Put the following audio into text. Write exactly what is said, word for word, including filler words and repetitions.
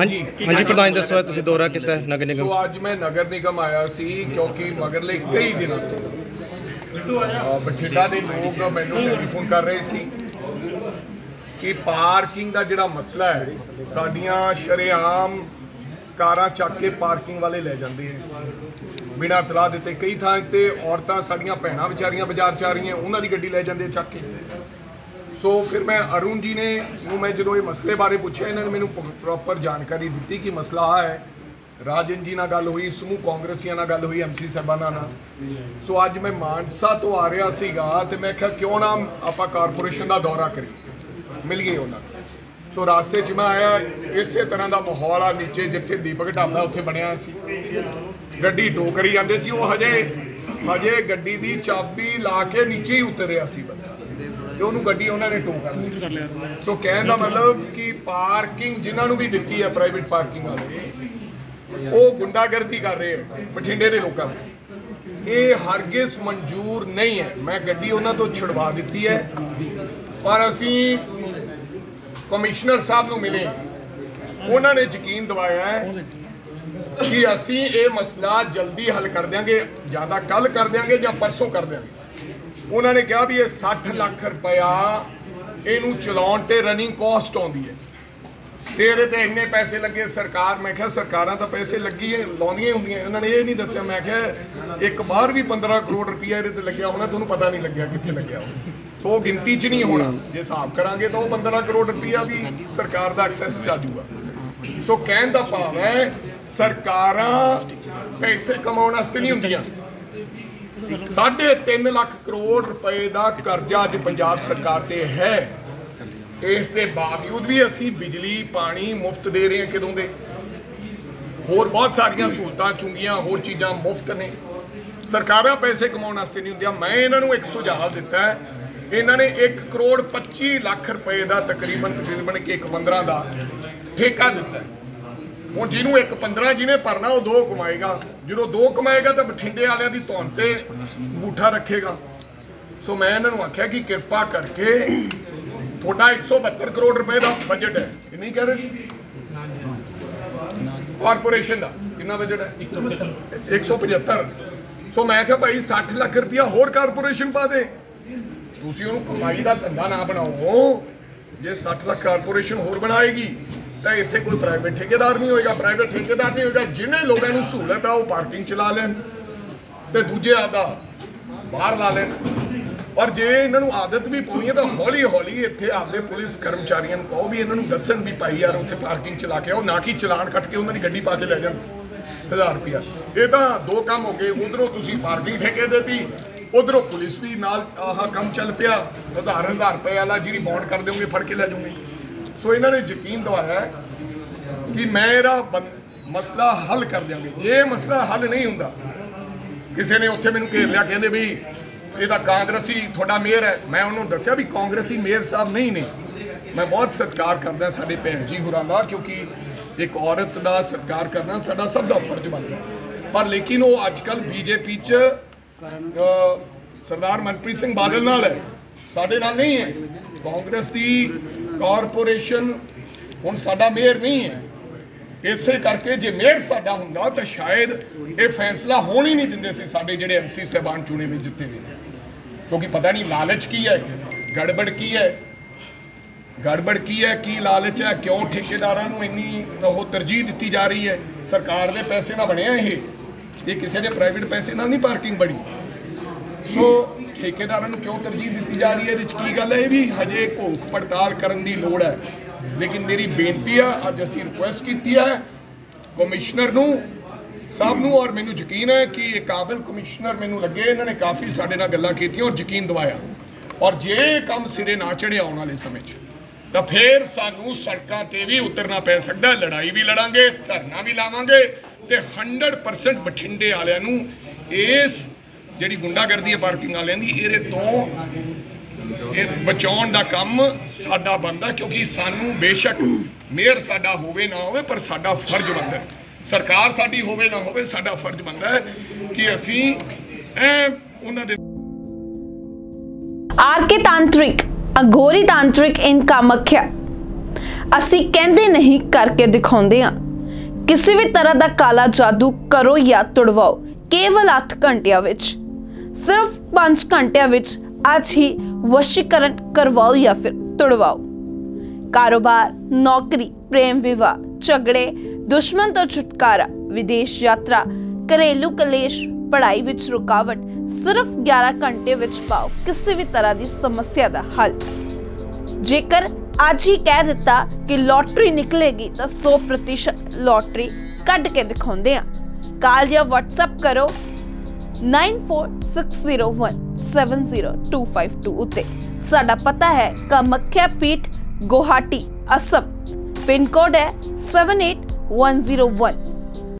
ਹਾਂਜੀ ਹਾਂਜੀ ਪ੍ਰਧਾਨ ਦੱਸੋ ਤੁਸੀਂ ਦੌਰਾ ਕੀਤਾ ਨਗਰ ਨਿਗਮ। ਸੋ ਅੱਜ ਮੈਂ ਨਗਰ ਨਿਗਮ ਆਇਆ ਸੀ ਕਿਉਂਕਿ ਮਗਰਲੇ ਕਈ ਦਿਨਾਂ ਤੋਂ ਬਠਿੰਡਾ ਦੇ ਲੋਕ ਮੈਨੂੰ ਟੈਲੀਫੋਨ ਕਰ ਰਹੇ ਸੀ ਕਿ ਪਾਰਕਿੰਗ ਦਾ ਜਿਹੜਾ ਮਸਲਾ ਹੈ, ਸਾਡੀਆਂ ਸ਼ਰੇਆਮ ਕਾਰਾਂ ਚੱਕ ਕੇ ਪਾਰਕਿੰਗ ਵਾਲੇ ਲੈ ਜਾਂਦੇ ਹੈ ਬਿਨਾਂ ਤਲਾਹ ਦਿੱਤੇ। ਕਈ ਥਾਂ ਤੇ ਔਰਤਾਂ ਸਾਡੀਆਂ ਭੈਣਾਂ ਵਿਚਾਰੀਆਂ ਬਾਜ਼ਾਰ ਚ ਆ ਰਹੀਆਂ, ਉਹਨਾਂ ਦੀ ਗੱਡੀ ਲੈ ਜਾਂਦੇ ਚੱਕ ਕੇ। ਸੋ ਫਿਰ ਮੈਂ ਅਰੁਣ ਜੀ ਨੇ ਨੂੰ ਮੈਂ ਜਦੋਂ ਇਹ ਮਸਲੇ ਬਾਰੇ ਪੁੱਛਿਆ, ਇਹਨਾਂ ਨੇ ਮੈਨੂੰ ਪ੍ਰੋਪਰ ਜਾਣਕਾਰੀ ਦਿੱਤੀ ਕਿ ਮਸਲਾ ਆ ਹੈ। ਰਾਜਨ ਜੀ ਨਾਲ ਗੱਲ ਹੋਈ, ਸਮੂਹ ਕਾਂਗਰਸੀਆਂ ਨਾਲ ਗੱਲ ਹੋਈ, ਐਮਸੀ ਸਾਹਿਬਾਨਾਂ ਨਾਲ। ਸੋ ਅੱਜ ਮੈਂ ਮਾਨਸਾ ਤੋਂ ਆ ਰਿਹਾ ਸੀਗਾ ਤੇ ਮੈਂ ਕਿਹਾ ਕਿਉਂ ਨਾ ਆਪਾਂ ਕਾਰਪੋਰੇਸ਼ਨ ਦਾ ਦੌਰਾ ਕਰੀਏ, ਮਿਲ ਗਏ ਉਹਨਾਂ ਨੂੰ। ਸੋ ਰਾਸਤੇ 'ਚ ਮੈਂ ਆਇਆ, ਇਸੇ ਤਰ੍ਹਾਂ ਦਾ ਮਾਹੌਲ ਆ ਨੀਚੇ ਜਿੱਥੇ ਦੀਪਕ ਢਾਬਾ ਉੱਥੇ ਬਣਿਆ ਸੀ, ਗੱਡੀ ਟੋ ਕਰੀ ਜਾਂਦੇ ਸੀ। ਉਹ ਹਜੇ ਹਜੇ ਗੱਡੀ ਦੀ ਚਾਬੀ ਲਾ ਕੇ ਨੀਚੇ ਹੀ ਉਤਰਿਆ ਸੀ ਬੰਦਾ ਤੇ ਉਹਨੂੰ ਗੱਡੀ ਉਹਨਾਂ ਨੇ ਟੋ ਕਰ ਲਈ। ਸੋ ਕਹਿਣ ਦਾ ਮਤਲਬ ਕਿ ਪਾਰਕਿੰਗ ਜਿਨ੍ਹਾਂ ਨੂੰ ਵੀ ਦਿੱਤੀ ਹੈ ਪ੍ਰਾਈਵੇਟ ਪਾਰਕਿੰਗ ਵਾਲੇ, ਉਹ ਗੁੰਡਾਗਰਦੀ ਕਰ ਰਹੇ ਹੈ ਬਠਿੰਡੇ ਦੇ ਲੋਕਾਂ ਨੂੰ। ਇਹ ਹਰਗਿਜ਼ ਮਨਜ਼ੂਰ ਨਹੀਂ ਹੈ। ਮੈਂ ਗੱਡੀ ਉਹਨਾਂ ਤੋਂ ਛੁਡਵਾ ਦਿੱਤੀ ਹੈ, ਪਰ ਅਸੀਂ ਕਮਿਸ਼ਨਰ ਸਾਹਿਬ ਨੂੰ ਮਿਲੇ, ਉਹਨਾਂ ਨੇ ਯਕੀਨ ਦਿਵਾਇਆ ਹੈ ਕਿ ਅਸੀਂ ਇਹ ਮਸਲਾ ਜਲਦੀ ਹੱਲ ਕਰ ਦਿਆਂਗੇ, ਜ਼ਿਆਦਾ ਕੱਲ ਕਰ ਦਿਆਂਗੇ ਜਾਂ ਪਰਸੋਂ ਕਰ ਦਿਆਂਗੇ। ਉਹਨਾਂ ਨੇ ਕਿਹਾ ਵੀ ਇਹ ਸੱਠ ਲੱਖ ਰੁਪਇਆ ਇਹਨੂੰ ਚਲਾਉਣ ਤੇ ਰਨਿੰਗ ਕਾਸਟ ਆਉਂਦੀ ਹੈ, ਤੇ ਇਹਦੇ ਤੇ ਇੰਨੇ ਪੈਸੇ ਲੱਗੇ ਸਰਕਾਰ। ਮੈਂ ਕਿਹਾ ਸਰਕਾਰਾਂ ਤਾਂ ਪੈਸੇ ਲੱਗੀ ਲਾਉਂਦੀਆਂ ਹੁੰਦੀਆਂ, ਉਹਨਾਂ ਨੇ ਇਹ ਨਹੀਂ ਦੱਸਿਆ। ਮੈਂ ਕਿਹਾ ਇੱਕ ਬਾਹਰ ਵੀ ਪੰਦਰਾਂ ਕਰੋੜ ਰੁਪਇਆ ਇਹਦੇ ਤੇ ਲੱਗਿਆ ਹੋਣਾ, ਤੁਹਾਨੂੰ ਪਤਾ ਨਹੀਂ ਲੱਗਿਆ ਕਿੱਥੇ ਲੱਗਿਆ ਹੋਣਾ। ਸੋ ਗਿਣਤੀ 'ਚ ਨਹੀਂ ਹੋਣਾ, ਜੇ ਹਿਸਾਬ ਕਰਾਂਗੇ ਤਾਂ ਉਹ ਪੰਦਰਾਂ ਕਰੋੜ ਰੁਪਇਆ ਵੀ ਸਰਕਾਰ ਦਾ ਐਕਸੈਸ ਆ ਜਾਊਗਾ। ਸੋ ਕਹਿਣ ਦਾ ਭਾਵ ਹੈ ਸਰਕਾਰਾਂ ਪੈਸੇ ਕਮਾਉਣ ਵਾਸਤੇ ਨਹੀਂ ਹੁੰਦੀਆਂ। ਸਾਢੇ ਤਿੰਨ ਲੱਖ ਕਰੋੜ ਰੁਪਏ ਦਾ ਕਰਜ਼ਾ ਅੱਜ ਪੰਜਾਬ ਸਰਕਾਰ ਤੇ ਹੈ। ਇਸ ਦੇ ਬਾਵਜੂਦ ਵੀ ਅਸੀਂ ਬਿਜਲੀ ਪਾਣੀ ਮੁਫਤ ਦੇ ਰਹੇ ਹਾਂ। ਕਦੋਂ ਦੇ ਹੋਰ ਬਹੁਤ ਸਾਰੀਆਂ ਸਹੂਲਤਾਂ ਚੁੰਗੀਆਂ, ਹੋਰ ਚੀਜ਼ਾਂ ਮੁਫਤ ਨੇ। ਸਰਕਾਰਾਂ ਪੈਸੇ ਕਮਾਉਣ ਵਾਸਤੇ ਨਹੀਂ ਹੁੰਦੀਆਂ। ਮੈਂ ਇਹਨਾਂ ਨੂੰ ਇੱਕ ਸੁਝਾਅ ਦਿੱਤਾ ਹੈ, ਇਹਨਾਂ ਨੇ ਇੱਕ ਕਰੋੜ ਪੱਚੀ ਲੱਖ ਰੁਪਏ ਦਾ ਤਕਰੀਬਨ ਤਕਰੀਬਨ ਕਿ ਇੱਕ ਪੰਦਰਾਂ ਦਾ ਠੇਕਾ ਦਿੱਤਾ। ਹੁਣ ਜਿਹਨੂੰ ਇੱਕ ਪੰਦਰਾਂ ਜਿਹਨੇ ਭਰਨਾ ਉਹ ਦੋ ਕਮਾਏਗਾ। ਜਦੋਂ ਦੋ ਕਮਾਏਗਾ ਤਾਂ ਬਠਿੰਡੇ ਵਾਲਿਆਂ ਦੀ ਧੌਣ ਤੇ ਅੰਗੂਠਾ ਰੱਖੇਗਾ। ਸੋ ਮੈਂ ਇਹਨਾਂ ਨੂੰ ਆਖਿਆ ਕਿ ਕਿਰਪਾ ਕਰਕੇ ਤੁਹਾਡਾ ਇੱਕ ਸੌ ਬਹੱਤਰ ਕਰੋੜ ਰੁਪਏ ਦਾ ਬਜਟ ਹੈ, ਇਹ ਨਹੀਂ ਕਹਿ ਰਹੇ ਸੀ ਕਾਰਪੋਰੇਸ਼ਨ ਦਾ ਕਿੰਨਾ ਬਜਟ ਹੈ? ਇੱਕ ਸੌ ਪਝੱਤਰ। ਸੋ ਮੈਂ ਕਿਹਾ ਭਾਈ ਸੱਠ ਲੱਖ ਰੁਪਇਆ ਹੋਰ ਕਾਰਪੋਰੇਸ਼ਨ ਪਾ ਦੇ। ਤੁਸੀਂ ਉਹਨੂੰ ਕਮਾਈ ਦਾ ਧੰਦਾ ਨਾ ਬਣਾਓ। ਜੇ ਸੱਠ ਲੱਖ ਕਾਰਪੋਰੇਸ਼ਨ ਹੋਰ ਬਣਾਏਗੀ ਤਾਂ ਇੱਥੇ ਕੋਈ ਪ੍ਰਾਈਵੇਟ ਠੇਕੇਦਾਰ ਨਹੀਂ ਹੋਏਗਾ, ਪ੍ਰਾਈਵੇਟ ਠੇਕੇਦਾਰ ਨਹੀਂ ਹੋਏਗਾ। ਜਿਹਨੇ ਲੋਕਾਂ ਨੂੰ ਸਹੂਲਤ ਆ ਉਹ ਪਾਰਕਿੰਗ ਚਲਾ ਲੈਣ ਤੇ ਦੂਜੇ ਆਦਾ ਬਾਹਰ ਲਾ ਲੈਣ। ਪਰ ਜੇ ਇਹਨਾਂ ਨੂੰ ਆਦਤ ਵੀ ਪਊਗੀ ਤਾਂ ਹੌਲੀ ਹੌਲੀ ਇੱਥੇ ਆਪਦੇ ਪੁਲਿਸ ਕਰਮਚਾਰੀਆਂ ਨੂੰ ਕਹੋ ਵੀ ਇਹਨਾਂ ਨੂੰ ਦੱਸਣ ਵੀ ਭਾਈ ਯਾਰ ਉੱਥੇ ਪਾਰਕਿੰਗ ਚਲਾ ਕੇ ਆਓ, ਨਾ ਕਿ ਚਲਾਨ ਕੱਟ ਕੇ ਉਹਨਾਂ ਦੀ ਗੱਡੀ ਪਾ ਕੇ ਲੈ ਜਾਣ ਹਜ਼ਾਰ ਰੁਪਇਆ। ਇਹ ਤਾਂ ਦੋ ਕੰਮ ਹੋ ਗਏ, ਉਧਰੋਂ ਤੁਸੀਂ ਪਾਰਕਿੰਗ ਠੇਕੇ ਦੇਤੀ, ਉਧਰੋਂ ਪੁਲਿਸ ਵੀ ਨਾਲ ਆਹ ਕੰਮ ਚੱਲ ਪਿਆ। ਹਜ਼ਾਰ ਹਜ਼ਾਰ ਰੁਪਏ ਵਾਲਾ ਜਿਹੜੀ ਬੌਂਡ ਕਰ ਦਿਓਗੇ ਫੜ ਕੇ ਲੈ ਜਾਓਗੇ। ਸੋ ਇਹਨਾਂ ਨੇ ਯਕੀਨ ਦਿਵਾਇਆ ਕਿ ਮੇਰਾ ਮਸਲਾ ਹੱਲ ਕਰ ਦਿਆਂਗੇ। ਜੇ ਮਸਲਾ ਹੱਲ ਨਹੀਂ ਹੁੰਦਾ, ਕਿਸੇ ਨੇ ਉੱਥੇ ਮੈਨੂੰ ਘੇਰ ਲਿਆ, ਕਹਿੰਦੇ ਵੀ ਇਹ ਤਾਂ ਕਾਂਗਰਸੀ ਤੁਹਾਡਾ ਮੇਅਰ ਹੈ। ਮੈਂ ਉਹਨੂੰ ਦੱਸਿਆ ਵੀ ਕਾਂਗਰਸੀ ਮੇਅਰ ਸਾਹਿਬ ਨਹੀਂ ਨੇ। ਮੈਂ ਬਹੁਤ ਸਤਿਕਾਰ ਕਰਦਾ ਸਾਡੇ ਭੈਣ ਜੀ ਹੋਰਾਂ ਦਾ, ਕਿਉਂਕਿ ਇੱਕ ਔਰਤ ਦਾ ਸਤਿਕਾਰ ਕਰਨਾ ਸਾਡਾ ਸਭ ਦਾ ਫਰਜ਼ ਬਣਦਾ। ਪਰ ਲੇਕਿਨ ਉਹ ਅੱਜ ਕੱਲ੍ਹ ਬੀਜੇਪੀ 'ਚ ਸਰਦਾਰ ਮਨਪ੍ਰੀਤ ਸਿੰਘ ਬਾਦਲ ਨਾਲ ਹੈ, ਸਾਡੇ ਨਾਲ ਨਹੀਂ ਹੈ। ਕਾਂਗਰਸ ਦੀ ਕਾਰਪੋਰੇਸ਼ਨ ਹੁਣ ਸਾਡਾ ਮੇਅਰ ਨਹੀਂ ਹੈ। ਇਸੇ ਕਰਕੇ ਜੇ ਮੇਅਰ ਸਾਡਾ ਹੁੰਦਾ ਤਾਂ ਸ਼ਾਇਦ ਇਹ ਫੈਸਲਾ ਹੋਣ ਹੀ ਨਹੀਂ ਦਿੰਦੇ ਸੀ ਸਾਡੇ ਜਿਹੜੇ ਐਮਸੀ ਸਾਹਿਬਾਨ ਚੁਣੇ ਵੀ ਜਿੱਤੇ ਵੀ। ਕਿਉਂਕਿ ਪਤਾ ਨਹੀਂ ਲਾਲਚ ਕੀ ਹੈ, ਗੜਬੜ ਕੀ ਹੈ, ਗੜਬੜ ਕੀ ਹੈ, ਕੀ ਲਾਲਚ ਹੈ, ਕਿਉਂ ਠੇਕੇਦਾਰਾਂ ਨੂੰ ਇੰਨੀ ਉਹ ਤਰਜੀਹ ਦਿੱਤੀ ਜਾ ਰਹੀ ਹੈ। ਸਰਕਾਰ ਦੇ ਪੈਸੇ ਨਾਲ ਬਣਿਆ ਇਹ ਇਹ ਕਿਸੇ ਦੇ ਪ੍ਰਾਈਵੇਟ ਪੈਸੇ ਨਾਲ ਨਹੀਂ ਪਾਰਕਿੰਗ ਬਣੀ। ਸੋ ਠੇਕੇਦਾਰਾਂ ਨੂੰ ਕਿਉਂ ਤਰਜੀਹ ਦਿੱਤੀ ਜਾ ਰਹੀ ਹੈ, ਇਹਦੇ 'ਚ ਕੀ ਗੱਲ ਹੈ, ਇਹ ਵੀ ਹਜੇ ਘੋਖ ਪੜਤਾਲ ਕਰਨ ਦੀ ਲੋੜ ਹੈ। ਲੇਕਿਨ ਮੇਰੀ ਬੇਨਤੀ ਆ, ਅੱਜ ਅਸੀਂ ਰਿਕੁਐਸਟ ਕੀਤੀ ਹੈ ਕਮਿਸ਼ਨਰ ਨੂੰ ਸਾਹਿਬ ਨੂੰ, ਔਰ ਮੈਨੂੰ ਯਕੀਨ ਹੈ ਕਿ ਇਹ ਕਾਬਿਲ ਕਮਿਸ਼ਨਰ ਮੈਨੂੰ ਲੱਗੇ। ਇਹਨਾਂ ਨੇ ਕਾਫੀ ਸਾਡੇ ਨਾਲ ਗੱਲਾਂ ਕੀਤੀਆਂ ਔਰ ਯਕੀਨ ਦਿਵਾਇਆ। ਔਰ ਜੇ ਕੰਮ ਸਿਰੇ ਨਾ ਚੜ੍ਹਿਆ ਆਉਣ ਵਾਲੇ ਸਮੇਂ 'ਚ ਤਾਂ ਫਿਰ ਸਾਨੂੰ ਸੜਕਾਂ ਤੇ ਵੀ ਉਤਰਨਾ ਪੈ ਸਕਦਾ। ਲੜਾਈ ਵੀ ਲੜਾਂਗੇ, ਧਰਨਾ ਵੀ ਲਾਵਾਂਗੇ ਤੇ ਹੰਡਰਡ ਪਰਸੈਂਟ ਬਠਿੰਡੇ ਵਾਲਿਆਂ ਨੂੰ ਇਸ ਜਿਹੜੀ ਗੁੰਡਾਗਰਦੀ ਹੈ ਪਾਰਕਿੰਗ ਵਾਲਿਆਂ ਦੀ, ਇਹਦੇ ਤੋਂ ਇਹ ਬਚਾਉਣ ਦਾ ਕੰਮ ਸਾਡਾ ਬਣਦਾ। ਕਿਉਂਕਿ ਸਾਨੂੰ ਬੇਸ਼ੱਕ ਮੇਅਰ ਸਾਡਾ ਹੋਵੇ ਨਾ ਹੋਵੇ, ਪਰ ਸਾਡਾ ਫਰਜ਼ ਬਣਦਾ ਹੈ। ਸਰਕਾਰ ਸਾਡੀ ਹੋਵੇ ਨਾ ਹੋਵੇ, ਸਾਡਾ ਫਰਜ਼ ਬਣਦਾ ਹੈ ਕਿ ਅਸੀਂ ਐ ਉਹਨਾਂ ਦੇ आर के तांत्रिक अघोरी तांत्रिक इन कामाख्या ਅਸੀਂ ਕਹਿੰਦੇ नहीं करके दिखाਉਂਦੇ ਹਾਂ। किसी भी तरह का काला जादू करो या तुड़वाओ केवल आठ घंटिया विच, सिर्फ पांच घंटिया विच आज ही वशीकरण करवाओ या फिर तुड़वाओ। कारोबार, नौकरी, प्रेम विवाह, झगड़े, दुश्मन तो छुटकारा, विदेश यात्रा, घरेलू कलेश, पढ़ाई विच रुकावट, सिर्फ ग्यारह घंटे विच पाओ किसी भी तरह की समस्या का हल। जेकर आज ही कह दिता कि लॉटरी निकलेगी तो सौ प्रतिशत लॉटरी कट के दिखाते हैं। कॉल या व्हाट्सएप करो nine four six zero one seven zero two five two उत्ते। साडा पता है कामाख्या पीठ, गुवाहाटी, असम। पिन कोड है seven eight one zero one.